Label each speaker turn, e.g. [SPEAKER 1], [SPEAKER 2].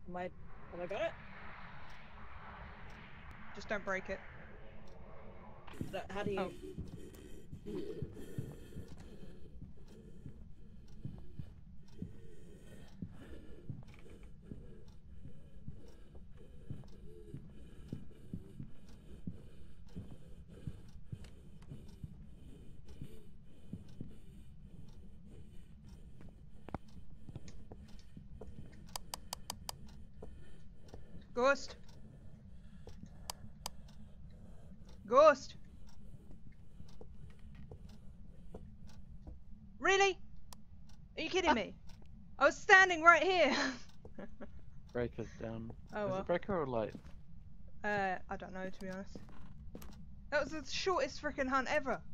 [SPEAKER 1] Have I got it?
[SPEAKER 2] Just don't break it.
[SPEAKER 1] How do you...
[SPEAKER 2] Oh. Ghost! Ghost! Really? Are you kidding me? I was standing right here!
[SPEAKER 3] Breaker's down.
[SPEAKER 2] Oh
[SPEAKER 3] Is
[SPEAKER 2] well.
[SPEAKER 3] it breaker or light?
[SPEAKER 2] I don't know, to be honest. That was the shortest freaking hunt ever.